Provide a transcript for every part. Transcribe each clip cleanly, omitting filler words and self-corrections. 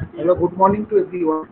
Hello, good morning to everyone.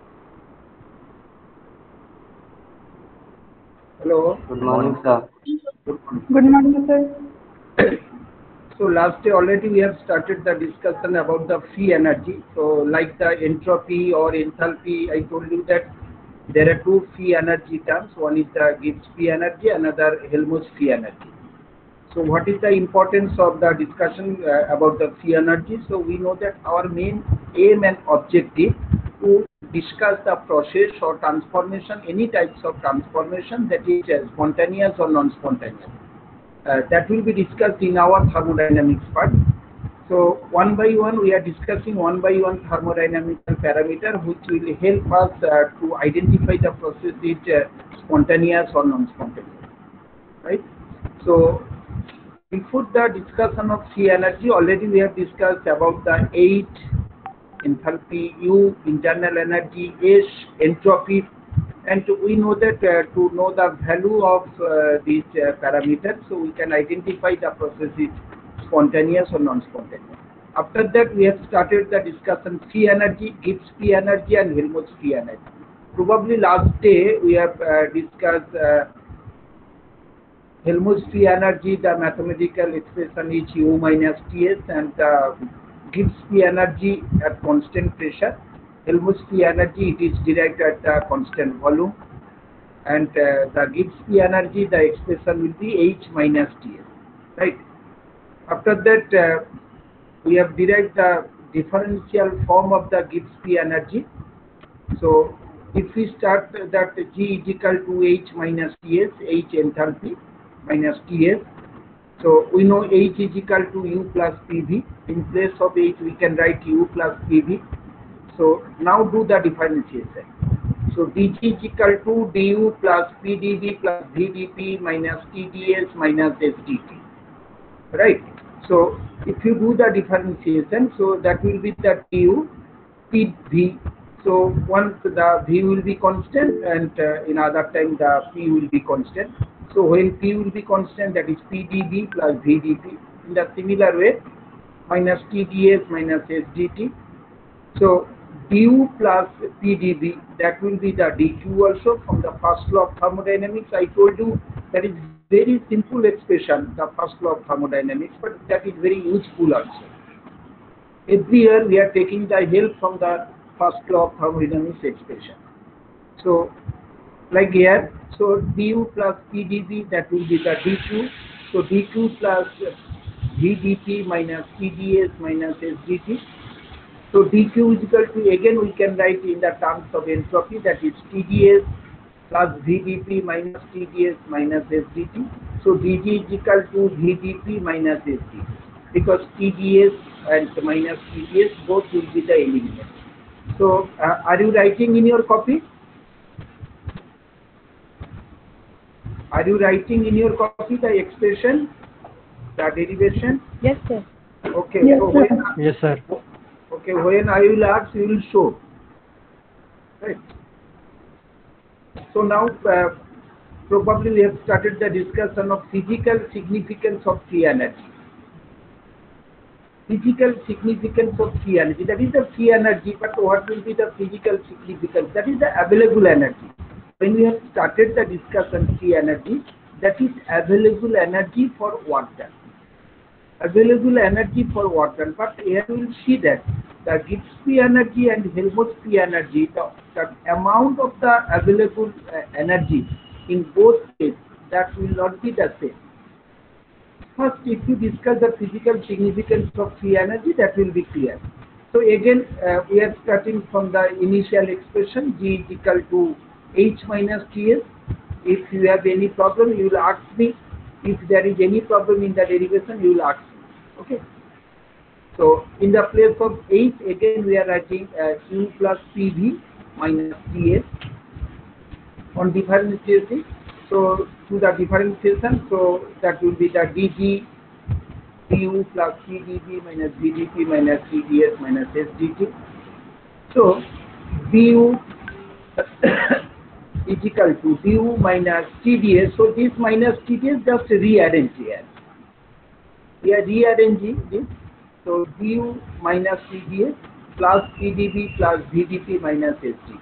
Hello, Good morning, sir. good morning. Good morning, sir. So last day already we have started the discussion about the free energy. So like the entropy or enthalpy, I told you that there are two free energy terms. One is the Gibbs free energy, another Helmholtz free energy. So what is the importance of the discussion about the free energy? So we know that our main aim and objective to discuss the process or transformation, any types of transformation, that is spontaneous or non-spontaneous. That will be discussed in our thermodynamics part. So one by one we are discussing one by one thermodynamical parameter which will help us to identify the process is spontaneous or non-spontaneous, right? So before the discussion of free energy, already we have discussed about the 8 enthalpy, U internal energy, S entropy, and we know that to know the value of these parameters, so we can identify the process is spontaneous or non-spontaneous. After that, we have started the discussion free energy, Gibbs free energy, and Helmholtz free energy. Probably last day we have discussed Helmholtz free energy, the mathematical expression is U minus Ts, and Gibbs free energy at constant pressure. Helmholtz free energy, it is derived at the constant volume, and the Gibbs free energy, the expression will be H minus Ts, right? After that, we have derived the differential form of the Gibbs free energy. So if we start that G is equal to H minus Ts, H enthalpy minus Ts. So we know H is equal to U plus PV. In place of H we can write U plus PV. So now do the differentiation. So dG is equal to du plus PdV plus VdP minus TdS minus SdT. Right. So if you do the differentiation, so that will be the du PV. So once the V will be constant, and in other time the P will be constant. So when P will be constant, that is PdV plus VdP. In the similar way, minus TdS minus SdT. So du plus PdV, that will be the dq also from the first law of thermodynamics. I told you that is very simple expression, the first law of thermodynamics, but that is very useful also. Every year we are taking the help from the first law of thermodynamics expression. So like here, so du plus PdV, that will be the dq. So dq plus VdP minus TdS minus SdT. So dq is equal to, again we can write in the terms of entropy, that is TdS plus VdP minus TdS minus SdT. So dg is equal to VdP minus SdT, because TdS and minus TdS both will be the element. So are you writing in your copy? Are you writing in your copy the expression, the derivation? Yes, sir. Okay. Yes, So sir. Yes, sir. okay, when I will ask, you will show. Right. So now probably we have started the discussion of physical significance of free energy. Physical significance of free energy, that is the free energy, but what will be the physical significance? That is the available energy. When we have started the discussion free energy, that is available energy for work done. Available energy for work done. But here we will see that the Gibbs free energy and Helmholtz free energy, the amount of the available energy in both cases, that will not be the same. First, if you discuss the physical significance of free energy, that will be clear. So again, we are starting from the initial expression, G is equal to H minus Ts. If you have any problem, you will ask me. If there is any problem in the derivation, you will ask me. Okay. So in the place of H, again we are writing U plus PV minus Ts on differentiation. So to the differentiation, so that will be the dg du plus PdV minus VdP minus TdS minus SdT. So du is equal to du minus TdS. So this minus TdS, just rearrange here. We are rearranging this. So du minus TdS plus PdV plus VdP minus SdP.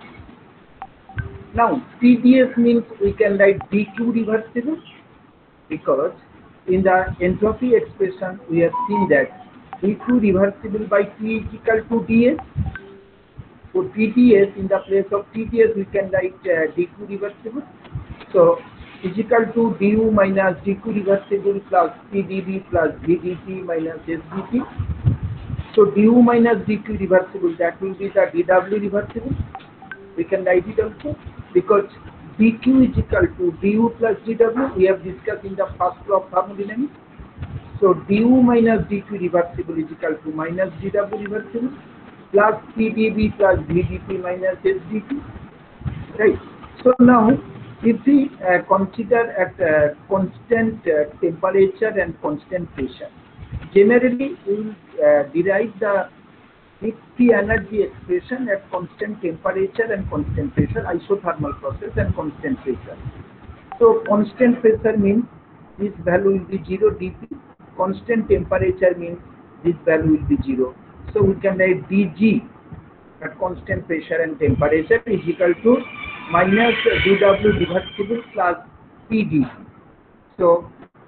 Now TdS means we can write dq reversible, because in the entropy expression we have seen that dq reversible by T is equal to ds. For TdS, in the place of TdS we can write dq reversible. So is equal to du minus dq reversible plus PdV plus VdP minus SdP. So du minus dq reversible, that will be the dw reversible. We can write it also, because dq is equal to du plus dw. We have discussed in the first law of thermodynamics. So du minus dq reversible is equal to minus dw reversible plus PdV plus VdP minus SdP. Right. So now, if we consider at constant temperature and constant pressure, generally we will derive the Gibbs free energy expression at constant temperature and constant pressure, isothermal process and constant pressure. So constant pressure means this value will be 0 dP. Constant temperature means this value will be 0. So we can write dG at constant pressure and temperature is equal to minus dW reversible plus PdV. So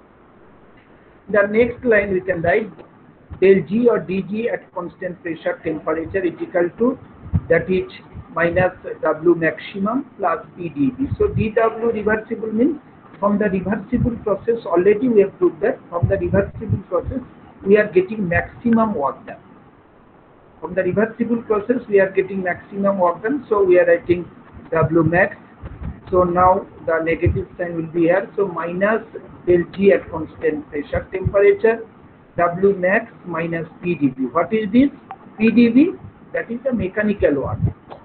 the next line we can write del G or dG at constant pressure temperature is equal to, that is minus W maximum plus PdV. So dW reversible means from the reversible process, already we have proved that from the reversible process we are getting maximum work done. From the reversible process we are getting maximum work done, so we are writing W max. So now the negative sign will be here, so minus del G at constant pressure temperature W max minus PdV. What is this? PdV, that is the mechanical work.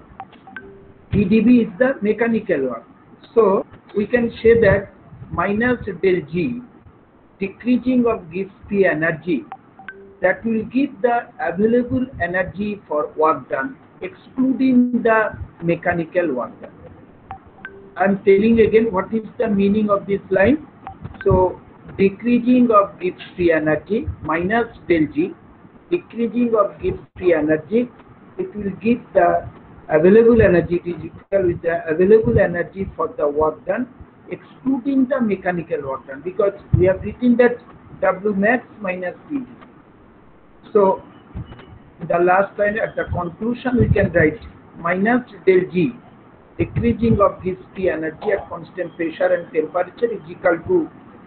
PdV is the mechanical work. So we can say that minus del G, decreasing of Gibbs free energy, that will give the available energy for work done, excluding the mechanical work done. I am telling again what is the meaning of this line. So decreasing of Gibbs free energy minus del G, decreasing of Gibbs free energy, it will give the available energy, it is equal with the available energy for the work done, excluding the mechanical work done, because we have written that W max minus PdV. So the last line at the conclusion we can write minus del G, decreasing of Gibbs free energy at constant pressure and temperature is equal to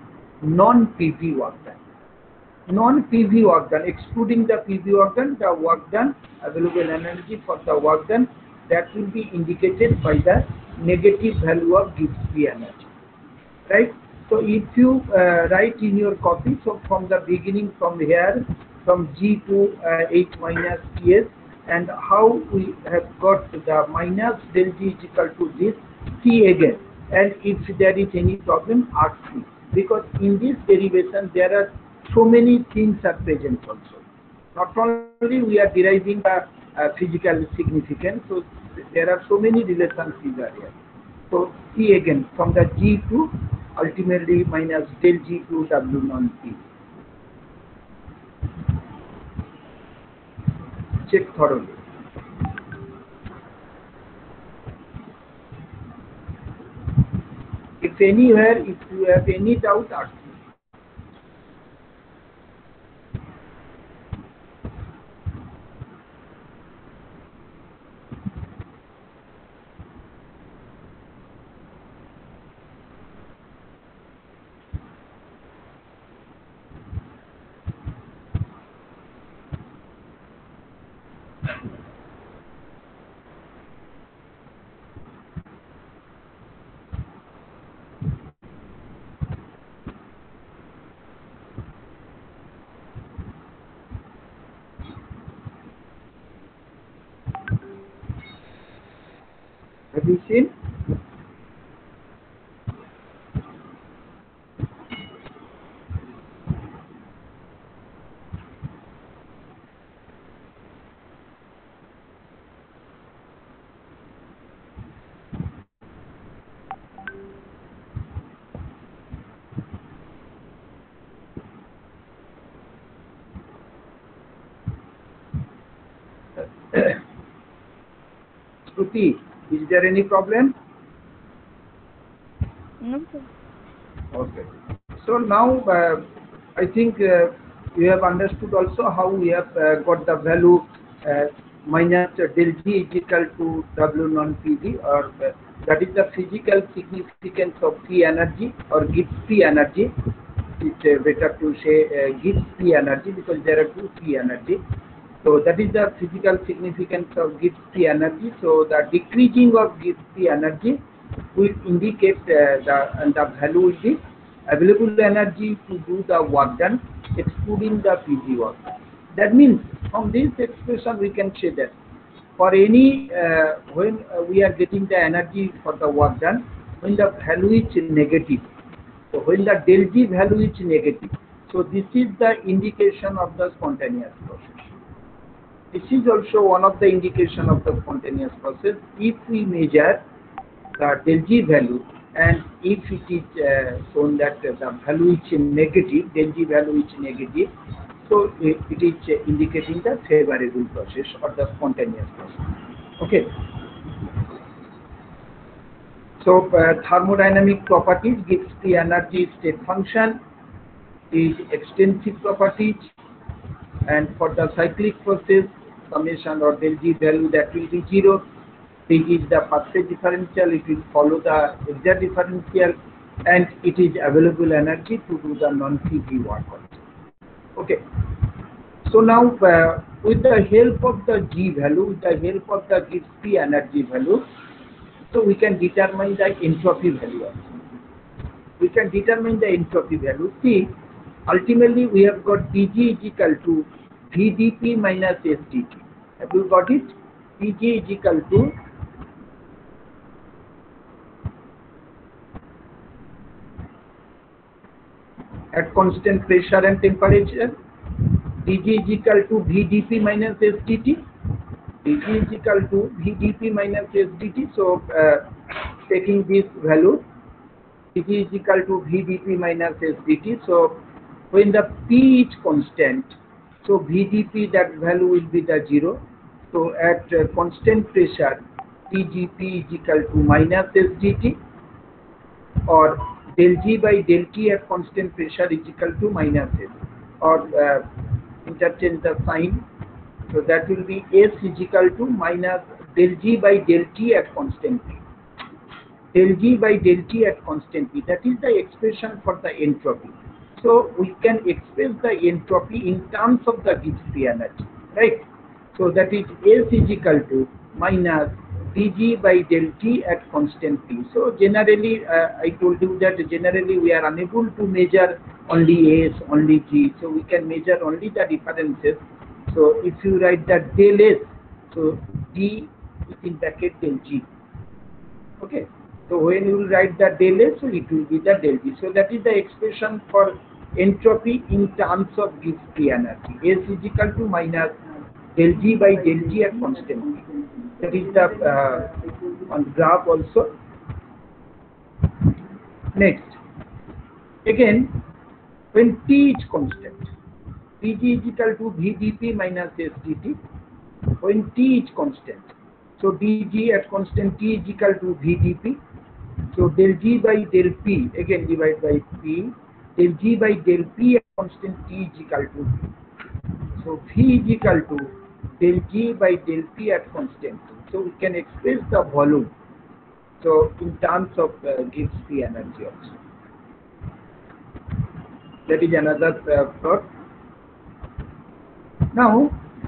non-PV work done. Non-PV work done, excluding the PV work done, the work done, available energy for the work done, that will be indicated by the negative value of Gibbs free energy. Right? So if you write in your copy, so from the beginning, from here, from G to 8 minus Ts, and how we have got the minus del G is equal to this, see again, and if there is any problem, ask me, because in this derivation there are so many things are present also. Not only we are deriving the physical significance, so there are so many relations are here. So see again, from the G to ultimately minus del G to W non P. Check thoroughly. If anywhere, if you have any doubt, ask me. Have you seen? Shruti, is there any problem? No, sir. Okay. So now I think you have understood also how we have got the value minus del G is equal to W non PV, or that is the physical significance of free energy or Gibbs free energy. It's better to say Gibbs free energy because there are two free energy. So that is the physical significance of Gibbs free energy. So the decreasing of Gibbs free energy will indicate the value will be available energy to do the work done, excluding the PG work. That means from this expression we can say that for any when we are getting the energy for the work done, when the value is negative, so when the del G value is negative, so this is the indication of the spontaneous process. This is also one of the indication of the spontaneous process. If we measure the del G value, and if it is shown that the value is negative, del G value is negative, so it is indicating the favorable process or the spontaneous process. Okay. So thermodynamic properties gives the energy state function is extensive properties, and for the cyclic process, summation or del G value that will be 0. This is the phase differential, it will follow the exact differential, and it is available energy to do the non-PG work also. Okay. So now with the help of the G value, with the help of the Gibbs free energy value, so we can determine the entropy value also. We can determine the entropy value. See, ultimately we have got Pg is equal to VdP minus SdT. Have you got it? Pg is equal to at constant pressure and temperature, Pg is equal to VdP minus SdT. Pg is equal to VdP minus SdT. So taking this value, Pg is equal to VdP minus SdT. So when the P is constant, so VdP, that value will be the 0. So at constant pressure, Pgp is equal to minus SdT, or del G by del T at constant pressure is equal to minus S, or interchange the sign. So that will be S is equal to minus del G by del T at constant P. Del G by del T at constant P, that is the expression for the entropy. So we can express the entropy in terms of the Gibbs free energy, right? So that is S is equal to minus dG by del T at constant P. So generally, I told you that generally we are unable to measure only S, only G. So we can measure only the differences. So if you write that del S, so D is in bracket del G. Okay. So when you will write the del S, so it will be the del G. So that is the expression for entropy in terms of Gibbs free energy. S is equal to minus del G by del T at constant P. That is the on graph also. Next, again, when T is constant, Pg is equal to VdP minus SdT. When T is constant, so dG at constant T is equal to VdP. So del G by del P, again divide by P, del G by del P at constant T is equal to V. So V is equal to del G by del P at constant T. So we can express the volume, so in terms of Gibbs free energy also. That is another plot. Now,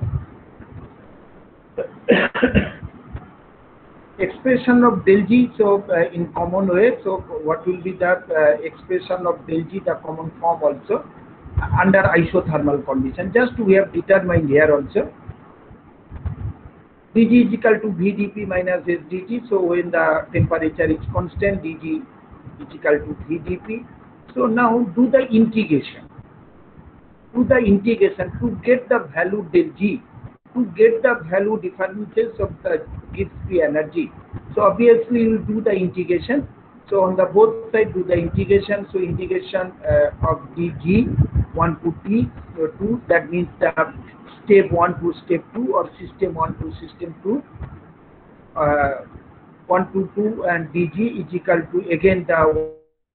expression of del G, so in common way, so what will be the expression of del G, the common form also under isothermal condition. Just we have determined here also. dG is equal to VdP minus SdT. So when the temperature is constant, dG is equal to VdP. So now do the integration. Do the integration to get the value del G, to get the value differences of the Gibbs free energy. So obviously you will do the integration. So on the both sides do the integration. So integration of dG 1 to T 2, that means the step 1 to step 2 or system 1 to system 2. 122 and dg is equal to again the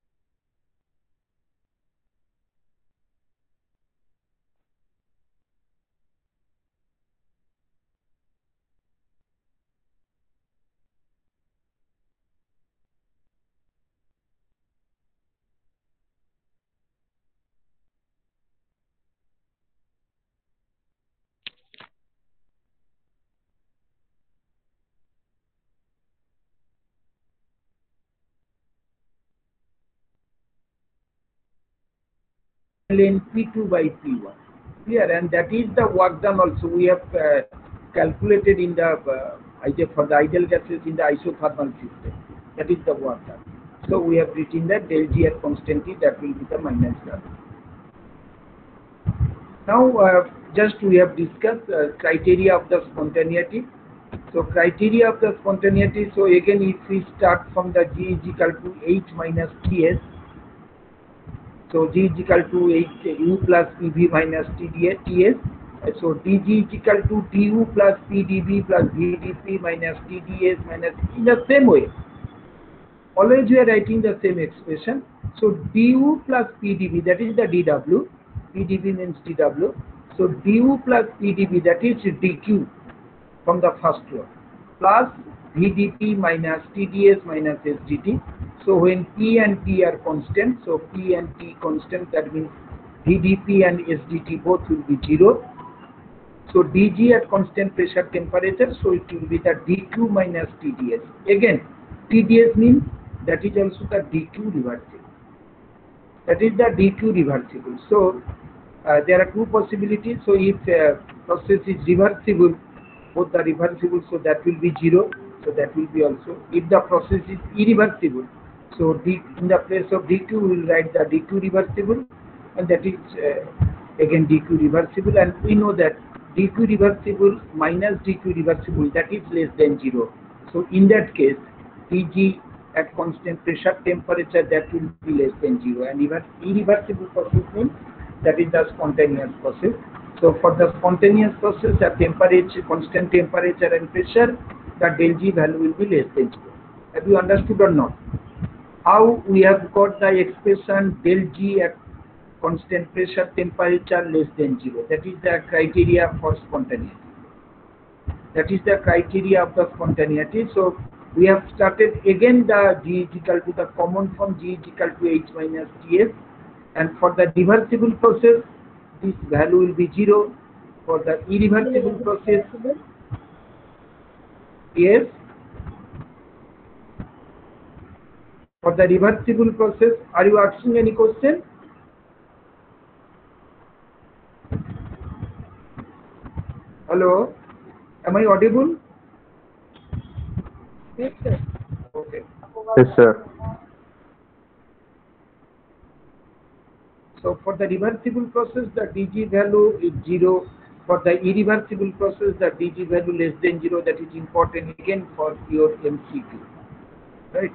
ln P2 by P1. Clear, and that is the work done also. We have calculated in the for the ideal gases in the isothermal system. That is the work done. So we have written that del G at constant T, that will be the minus W. Now just we have discussed criteria of the spontaneity. So criteria of the spontaneity. So again, if we start from the G is equal to H minus Ts. So G is equal to H U plus PV minus TS. So dG is equal to du plus PdV plus VdP minus TdS minus, in the same way. Always we are writing the same expression. So du plus PdV, that is the dW. PdV means dW. So du plus PdV, that is dQ from the first law, plus VdP minus TdS minus SdT. So when P and T are constant, so P and T constant, that means VdP and SdT both will be 0. So dG at constant pressure temperature, so it will be the dQ minus TdS. Again, TdS means that is also the dQ reversible. That is the dQ reversible. So there are two possibilities. So if process is reversible, both the reversible, so that will be 0. So that will be also. If the process is irreversible, so in the place of dQ we will write the dQ reversible, and that is again dQ reversible, and we know that dQ reversible minus dQ reversible, that is less than 0. So in that case, dG at constant pressure temperature, that will be less than 0, and even irreversible process means that is the spontaneous process. So for the spontaneous process at temperature, constant temperature and pressure, the del G value will be less than 0. Have you understood or not? How we have got the expression del G at constant pressure temperature less than 0? That is the criteria for spontaneity. That is the criteria of the spontaneity. So we have started again the G is equal to the common form, G is equal to H minus Ts, and for the reversible process this value will be 0. For the irreversible process, yes. For the reversible process, are you asking any question? Hello, am I audible? Yes, sir. Okay. Yes, sir. So for the reversible process, the dG value is 0. For the irreversible process, the dG value less than 0. That is important again for your MCQ, right?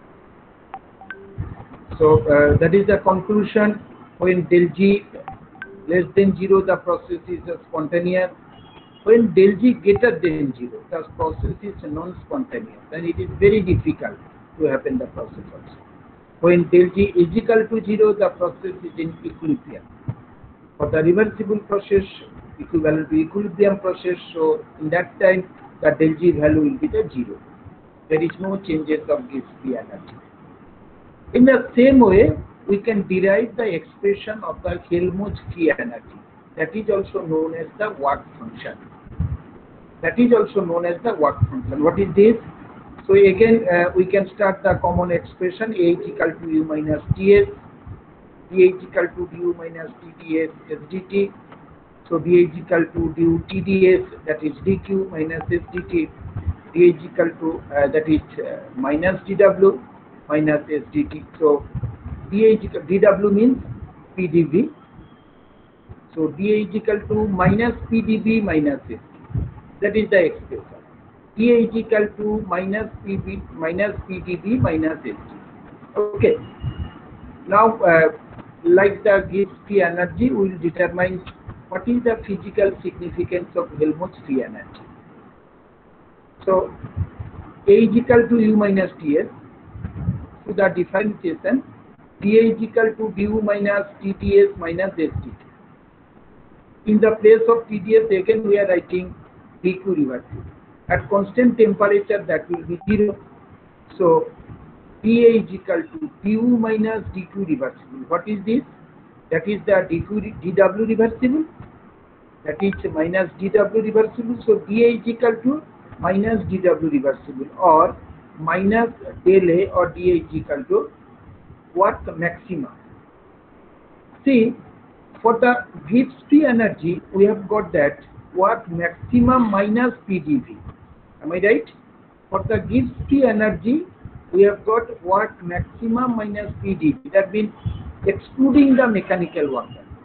So that is the conclusion. When del G less than 0, the process is spontaneous. When del G greater than 0, the process is non-spontaneous, and it is very difficult to happen the process also. When del G is equal to 0, the process is in equilibrium. For the reversible process, equivalent to equilibrium process, so in that time the del G value will be the 0. There is no changes of Gibbs free energy. In the same way, we can derive the expression of the Helmholtz free energy. That is also known as the work function. That is also known as the work function. What is this? So again, we can start the common expression A is equal to U minus Ts, dA is equal to du minus TdS SdT. So dA is equal to du TdS, that is dQ minus SdT. dA is equal to that is minus dW minus SdT. So dA is equal, dW means PdV. So dA is equal to minus PdV minus SdT. That is the expression. dA is equal to minus PdV minus SdT. Okay. Now, like the Gibbs free energy, we will determine what is the physical significance of Helmholtz free energy. So, A is equal to U minus Ts. To the differentiation, dA is equal to du minus Tts minus SdT. In the place of Tds, again we are writing dQ reversible. At constant temperature, that will be 0. So dA is equal to du minus dQ reversible. What is this? That is the dW reversible. That is minus dW reversible. So dA is equal to minus dW reversible, or minus del A, or dA is equal to work maximum. See, for the Gibbs free energy, we have got that work maximum minus PdV. Am I right? For the Gibbs free energy, we have got work maximum minus PdV. That means excluding the mechanical work done.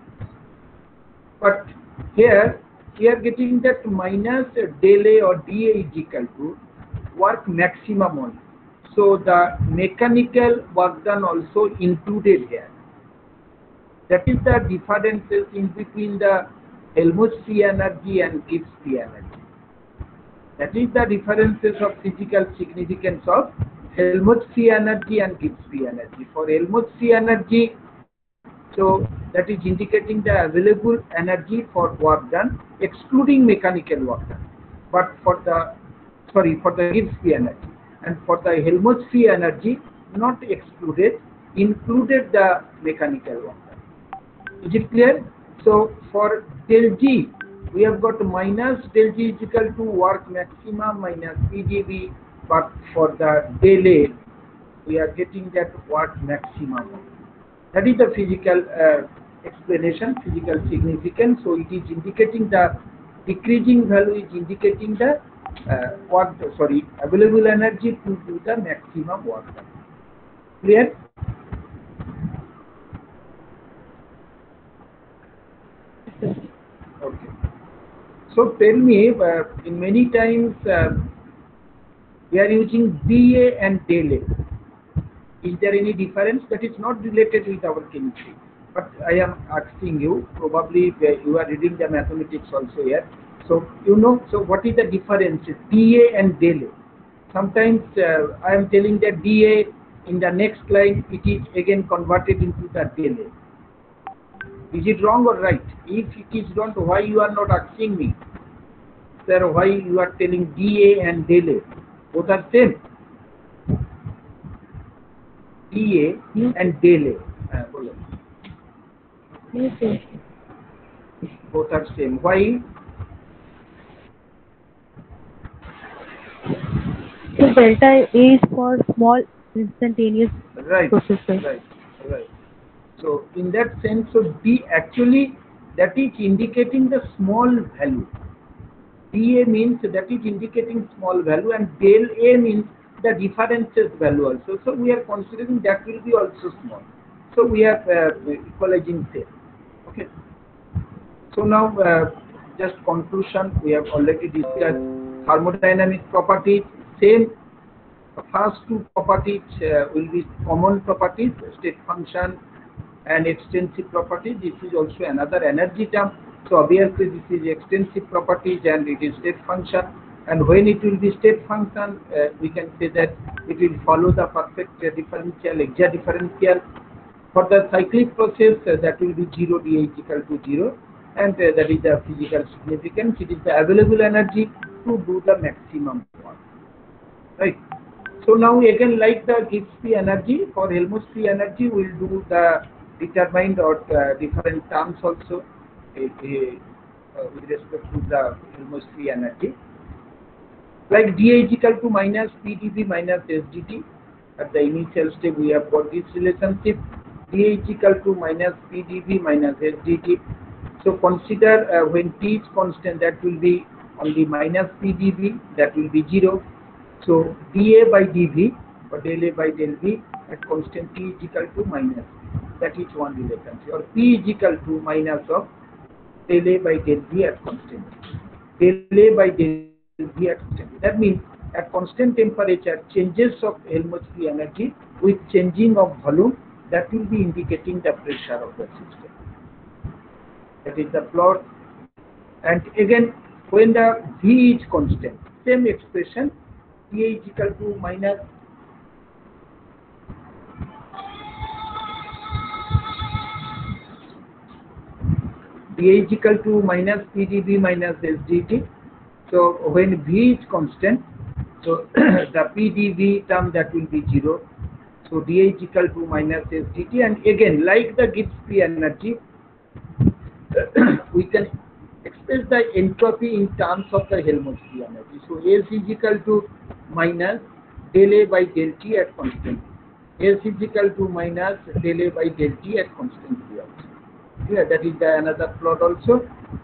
But here we are getting that minus del A or dA is equal to work maximum only. So the mechanical work done also included here. That is the differences in between the Helmholtz free energy and Gibbs free energy. That is the differences of physical significance of Helmholtz free energy and Gibbs free energy. For Helmholtz free energy, so that is indicating the available energy for work done, excluding mechanical work done. But for the Gibbs free energy, and for the Helmholtz free energy, not excluded, included the mechanical work done. Is it clear? So for del G, we have got minus del G is equal to work maximum minus PdV, but for the del A, we are getting that work maximum. That is the physical explanation, physical significance. So it is indicating the decreasing value is indicating the available energy to do the maximum work done. Clear? Okay. So tell me, in many times we are using dA and del A. Is there any difference? That is not related with our chemistry. But I am asking you, probably you are reading the mathematics also here. So you know, so what is the difference dA and del A? Sometimes I am telling that dA, in the next line it is again converted into the del A. Is it wrong or right? If it is wrong, why you are not asking me? Sir, why you are telling dA and del A? Both are same. dA and del A. Yes, sir. Both are same. Why? So delta A is for small instantaneous processes. Right. So in that sense, so D actually that is indicating the small value. dA means that is indicating small value, and del A means the differences value also. So we are considering that will be also small. So we are equalizing there. Okay. So now just conclusion, we have already discussed thermodynamic properties. Same first two properties will be common properties, state function and extensive properties. This is also another energy term. So obviously this is extensive properties and it is state function. And when it will be state function, we can say that it will follow the perfect differential, exact differential. For the cyclic process, that will be 0 dA is equal to 0, and that is the physical significance. It is the available energy to do the maximum work. Right. So now again, like the Gibbs free energy, for Helmholtz free energy, we will do the determined or different terms also with respect to the Helmholtz free energy. Like dA is equal to minus PdV minus SdT. At the initial step, we have got this relationship. dA is equal to minus PdV minus SdT. So consider when T is constant, that will be only minus PdV, that will be 0. So dA by dV or del A by del V at constant T is equal to minus. That is one relationship. Or P is equal to minus of del A by del V at constant. Del A by del V at constant. That means at constant temperature, changes of Helmholtz free energy with changing of volume, that will be indicating the pressure of the system. That is the plot. And again, when the V is constant, same expression, dA is equal to minus dA is equal to minus PdV minus SdT. So when V is constant, so the PdV term that will be 0. So dA is equal to minus SdT, and again like the Gibbs free energy, we can express the entropy in terms of the Helmholtz free energy. So S is equal to minus del A by del T at constant. S is equal to minus del A by del T at constant V also. Yeah, that is the another plot also.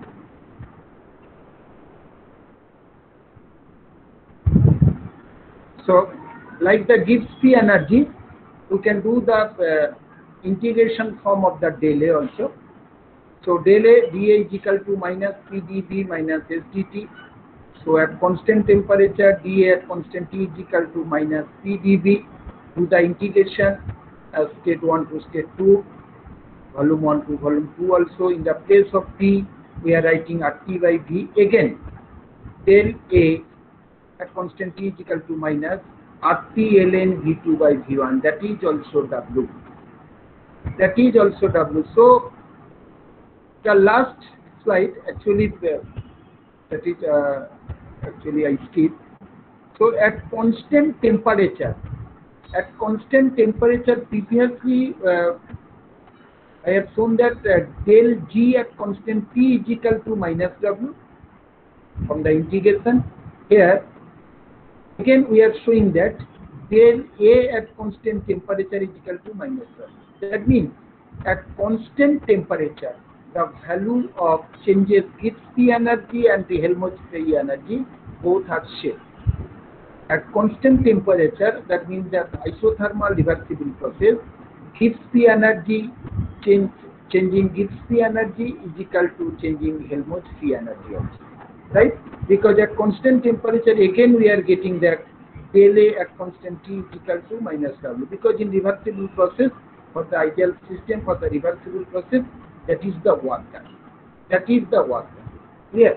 So like the Gibbs free energy, we can do the integration form of the del A also. So del A dA is equal to minus PdV minus SdT. So at constant temperature, dA at constant T is equal to minus PdV. Do the integration state 1 to state 2, volume 1 to volume 2 also. In the place of P, we are writing RT by V. Again, del A at constant T is equal to minus RT ln V2 by V1. That is also W. That is also W. So the last slide actually that is actually I skipped. So at constant temperature, previously I have shown that del G at constant P is equal to minus W from the integration. Here again we are showing that del A at constant temperature is equal to minus W. That means at constant temperature, the value of changes Gibbs free energy and the Helmholtz free energy both are same. At constant temperature, that means that isothermal reversible process, Gibbs free energy changing Gibbs free energy is equal to changing Helmholtz free energy also, right? Because at constant temperature again we are getting that del A at constant T is equal to minus W, because in reversible process, for the ideal system, for the reversible process, that is the work done. That is the work done. Clear?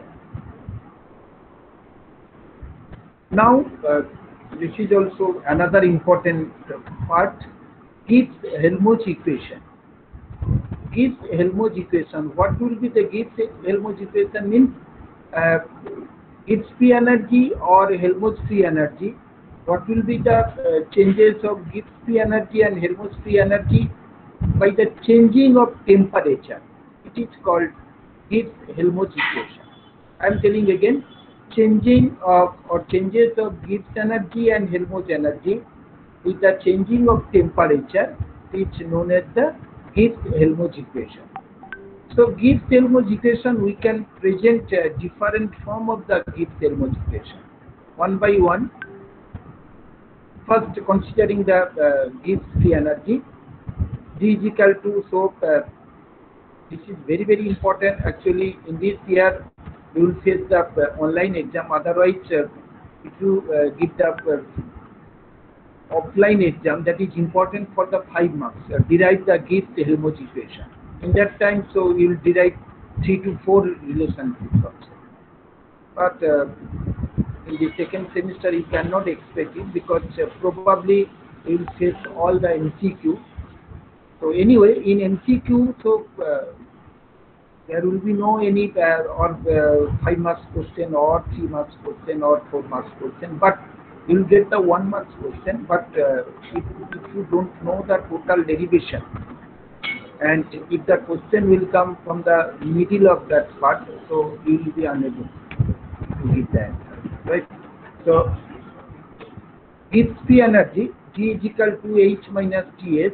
Now, this is also another important part. Gibbs-Helmholtz equation. Gibbs-Helmholtz equation. What will be the Gibbs-Helmholtz equation? Means Gibbs free energy or Helmholtz free energy. What will be the changes of Gibbs free energy and Helmholtz free energy? By the changing of temperature. It is called Gibbs-Helmholtz equation. I am telling again, changing of or changes of Gibbs energy and Helmholtz energy with the changing of temperature is known as the Gibbs-Helmholtz equation. So Gibbs-Helmholtz equation, we can present a different form of the Gibbs-Helmholtz equation. One by one. First, considering the Gibbs free energy, G is equal to, so this is very, very important. Actually, in this year, you will face the online exam. Otherwise, if you give the offline exam, that is important for the 5 marks. Derive the Gibbs-Helmholtz equation. In that time, so you will derive 3 to 4 relationships also. But in the second semester, you cannot expect it, because probably you will face all the MCQ. So anyway, in MCQ, so there will be no any or 5 marks question or 3 marks question or 4 marks question, but you will get the 1 marks question. But if you don't know the total derivation, and if the question will come from the middle of that part, so you will be unable to give the answer, right? So Gibbs free energy, G is equal to H minus Ts.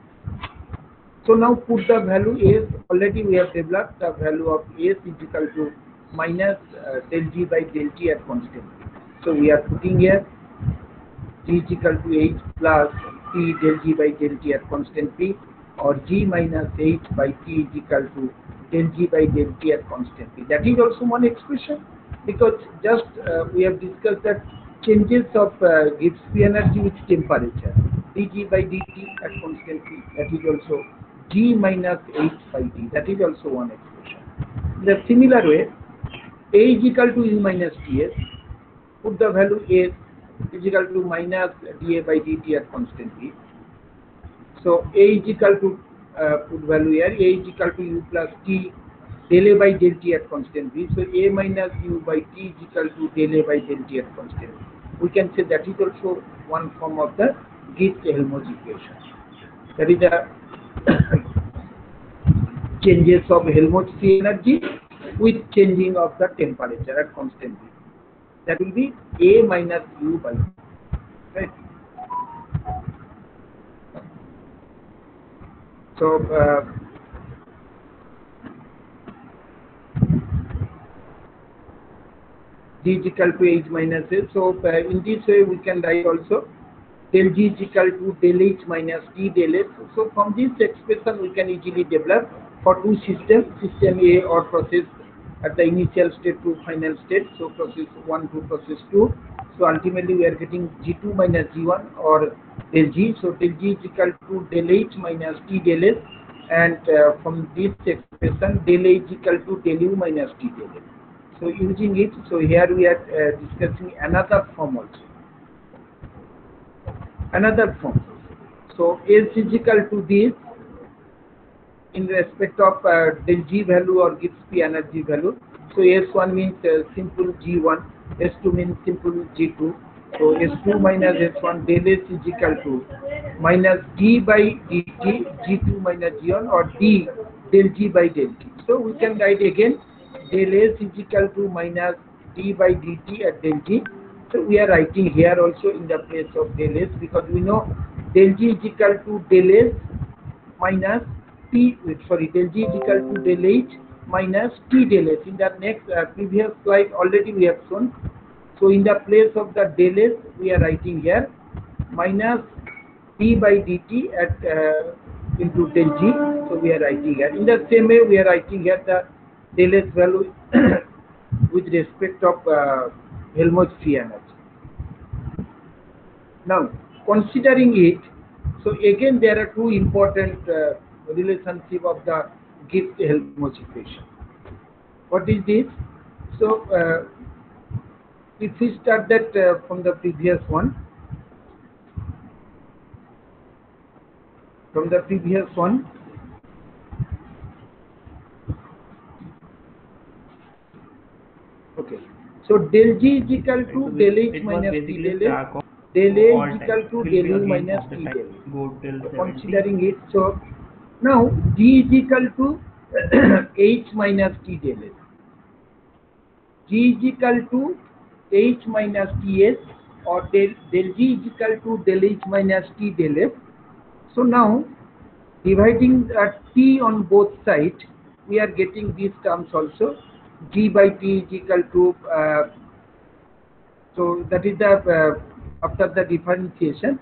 So now put the value S. Already we have developed the value of S is equal to minus del G by del T at constant. So we are putting here G is equal to H plus T del G by del T at constant P, or G minus H by T is equal to del G by del T at constant P. That is also one expression, because just we have discussed that changes of Gibbs free energy with temperature, dG by dt at constant P. That is also G minus H by T. That is also one expression. In the similar way, A is equal to U minus Ts. Put the value S. is equal to minus dA by dt at constant V. So A is equal to put value here, A is equal to U plus T del A by del T at constant V. So A minus U by T is equal to del A by del T at constant V. We can say that is also one form of the Gibbs-Helmholtz equation. That is the changes of Helmholtz free energy with changing of the temperature at constant V. That will be A minus U by T. Right? So G is equal to H minus A. So in this way we can write also del G is equal to del H minus T del S. So from this expression we can easily develop for two systems, system A or process at the initial state to final state. So process 1 to process 2. So ultimately we are getting G2 minus G1 or del G. So del G is equal to del H minus T del S, and from this expression del A is equal to del U minus T del S. So using it, so here we are discussing another form also. Another form. So S is equal to this in respect of del G value or Gibbs free energy value. So S1 means simple G1, S2 means simple G2. So S2 minus S1 del S is equal to minus D by dt, G2 minus G1, or D del G by del T. So we can write again del S is equal to minus D by dt at del G. So we are writing here also in the place of del S, because we know del G is equal to del S minus T, del G is equal to del H minus T del S. In the next previous slide already we have shown. So in the place of the del S we are writing here minus D by dt at into del G. So we are writing here. In the same way we are writing here the del S value with respect of Helmholtz free energy. Now considering it, so again there are two important relationship of the Gibbs-Helmholtz equation. What is this? So if we start that from the previous one, okay. So del G is equal to del H minus T del S, del A is equal to del U minus T del S. So considering it, so now G is equal to H minus T del S. G is equal to H minus Ts, or del G is equal to del H minus T del S. So now dividing T on both sides, we are getting these terms also. G by T is equal to, so that is the, after the differentiation,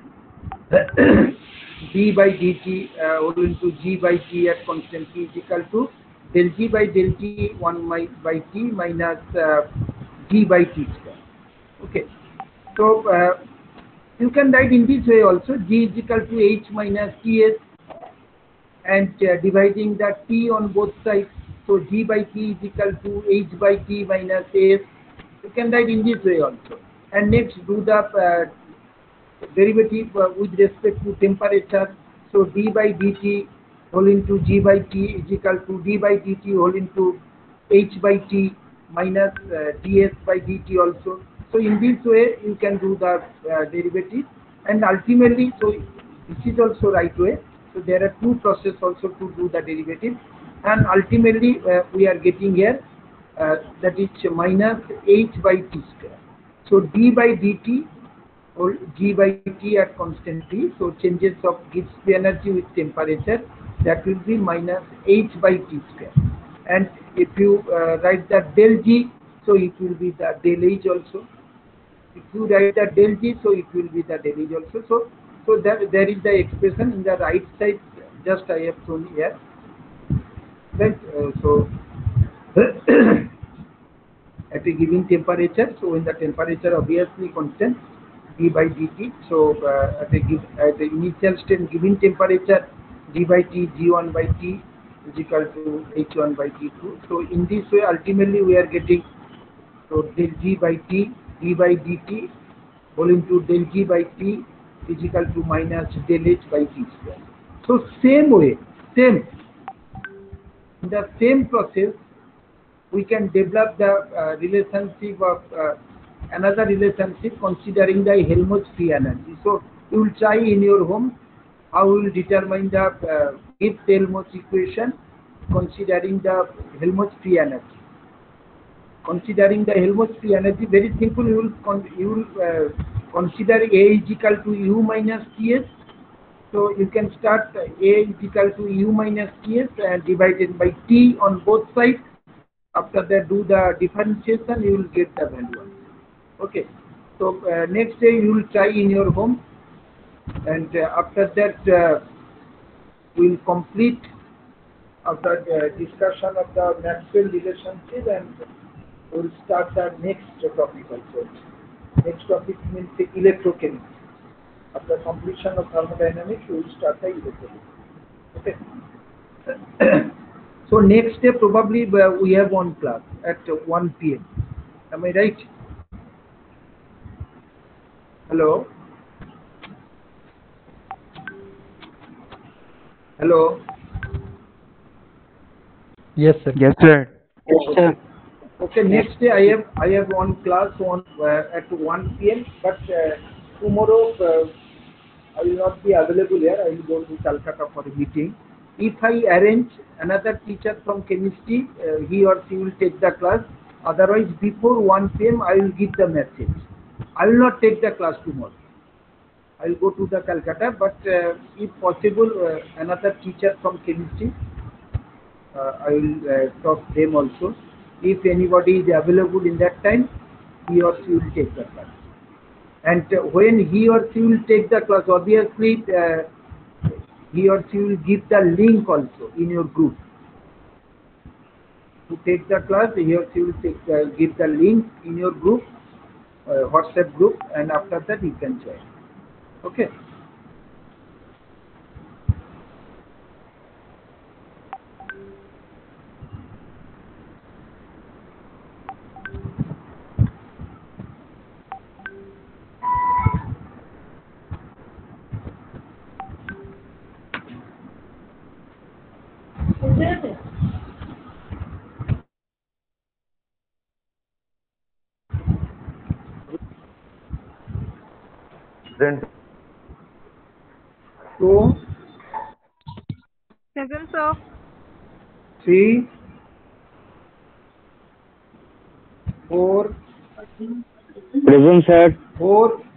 d by dt whole into G by T at constant T is equal to del G by del T 1 by T minus G by T square. Okay. So you can write in this way also, G is equal to H minus Ts, and dividing the T on both sides, so G by T is equal to H by T minus S. You can write in this way also. And next do the derivative with respect to temperature. So d by dt whole into G by T is equal to d by dt whole into H by T minus ds by dt also. So in this way you can do the derivative, and ultimately, so this is also right way. So there are two processes also to do the derivative, and ultimately we are getting here that is minus H by T square. So d by dt or G by T at constant T, so changes of Gibbs free energy with temperature, that will be minus H by T square. And if you write the del G, so it will be the del H also. If you write the del G, so it will be the del H also. So that there is the expression in the right side, just I have shown here. Right? So at a given temperature, so when the temperature obviously constant, d by dt, so at the initial state given temperature, d by t G1 by T is equal to H1 by T2. So in this way ultimately we are getting, so del G by T d by dt whole into del G by T is equal to minus del H by T square. So same way, in the same process, we can develop the relationship of another relationship considering the Helmholtz free energy. So you will try in your home how we will determine the Gibbs Helmholtz equation considering the Helmholtz free energy. Considering the Helmholtz free energy, very simple. You will consider A is equal to U minus Ts. So you can start A is equal to U minus Ts and divided by T on both sides. After that, do the differentiation, you will get the value. Okay. So next day you will try in your home, and after that we will complete after the discussion of the Maxwell relationship, and we will start the next topic also. Next topic means the electrochemistry. After completion of thermodynamics, we will start the electrochemistry. Okay. So next day probably we have one class at 1 p.m. Am I right? Hello? Hello? Yes, sir. Yes, sir. Yes, sir. Okay, next day I have one class on at 1 p.m. But tomorrow I will not be available here. I will go to Calcutta for a meeting. If I arrange another teacher from chemistry, he or she will take the class. Otherwise, before 1 p.m. I will give the message. I will not take the class tomorrow. I will go to the Calcutta, but if possible, another teacher from chemistry, I will talk to them also. If anybody is available in that time, he or she will take the class. And when he or she will take the class, obviously he or she will give the link also in your group. To take the class, he or she will give the link in your group, WhatsApp group, and after that you can join. Okay. Then 2, Present, sir. 3, 4, Present, sir. 4,